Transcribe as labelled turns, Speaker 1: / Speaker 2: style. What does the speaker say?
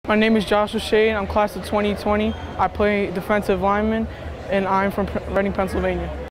Speaker 1: My name is Joshua Shade. I'm class of 2020. I play defensive lineman, and I'm from Reading, Pennsylvania.